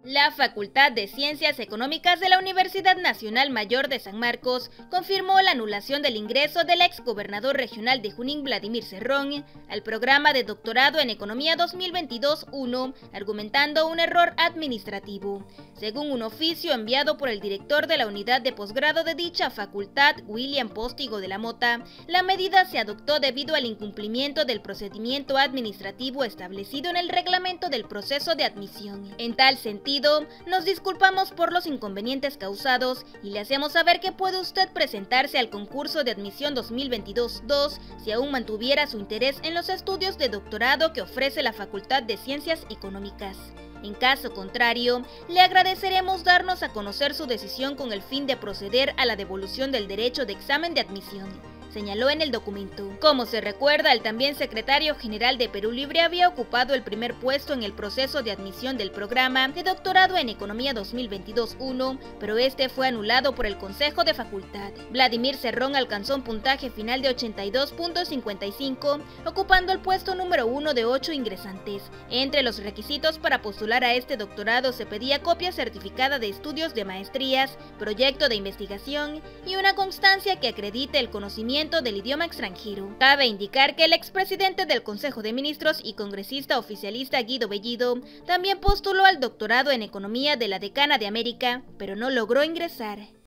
La Facultad de Ciencias Económicas de la Universidad Nacional Mayor de San Marcos confirmó la anulación del ingreso del exgobernador regional de Junín, Vladimir Cerrón, al programa de doctorado en Economía 2022-1, argumentando un error administrativo. Según un oficio enviado por el director de la unidad de posgrado de dicha facultad, William Postigo de la Mota, la medida se adoptó debido al incumplimiento del procedimiento administrativo establecido en el reglamento del proceso de admisión. En tal sentido, nos disculpamos por los inconvenientes causados y le hacemos saber que puede usted presentarse al concurso de admisión 2022-2 si aún mantuviera su interés en los estudios de doctorado que ofrece la Facultad de Ciencias Económicas. En caso contrario, le agradeceremos darnos a conocer su decisión con el fin de proceder a la devolución del derecho de examen de admisión, señaló en el documento. Como se recuerda, el también secretario general de Perú Libre había ocupado el primer puesto en el proceso de admisión del programa de doctorado en Economía 2022-1, pero este fue anulado por el Consejo de Facultad. Vladimir Cerrón alcanzó un puntaje final de 82.55, ocupando el puesto número 1 de 8 ingresantes. Entre los requisitos para postular a este doctorado se pedía copia certificada de estudios de maestrías, proyecto de investigación y una constancia que acredite el conocimiento del idioma extranjero. Cabe indicar que el expresidente del Consejo de Ministros y congresista oficialista Guido Bellido también postuló al doctorado en Economía de la Decana de América, pero no logró ingresar.